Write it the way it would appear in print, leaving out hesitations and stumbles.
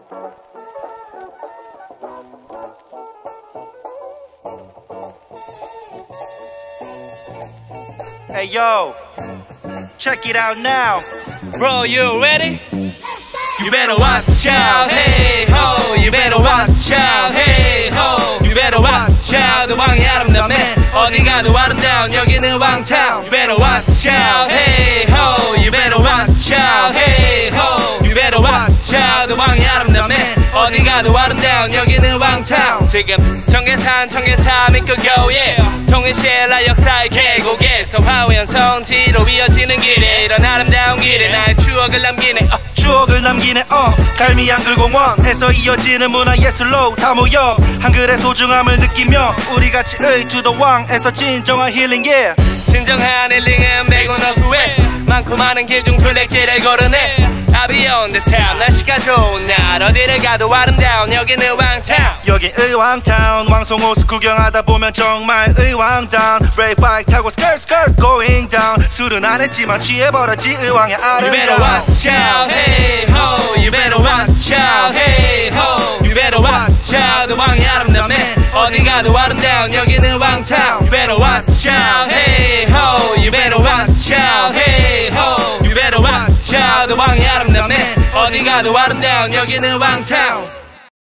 Hey yo, check it out now. Bro, you ready? You better watch out, hey ho. You better watch out, hey ho. You better watch out. 왕이 아름다운 어디 가도 아름다운 여기는 왕타운. You better watch out, hey ho. You better watch out, hey ho. You better watch out. 왕이 아름다운 어디 가도 아름다운 여기는 왕타운. 지금 청계산 믿고 go yeah. 통일신라 역사의 계곡에서 화우연 성지로 이어지는 길에 이런 아름다운 길에 나의 추억을 남기네. 추억을 남기네 갈미한 글공원에서 이어지는 문화예술로 다 모여 한글의 소중함을 느끼며 우리같이 to the 왕에서 진정한 힐링 yeah. 진정한 힐링은 매고 너수에 많고 많은 길 중 둘레길을 걸으네. I'll be on the town. 날씨가 좋은 날 어디를 가도 아름다운 여기는 왕타운. 여긴 의왕타운. 왕송호수 구경하다 보면 정말 의왕다운. 레이바이크 타고 스컬스컬 going down. 술은 안 했지만 취해버렸지 의왕의 아름다움. You better watch out hey ho. You better watch out hey ho. You better watch out. 왕이 아름다운 어디 가도 아름다운 여기는 왕타운. You better watch out hey ho. You better watch out hey ho. You better watch out. 왕이 아름다운 어디 가도 아름다운 여기는 왕타운.